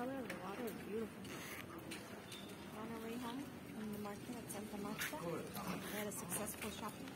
color of the water is beautiful. On our way home from the market at Santa Marta, we had a successful shopping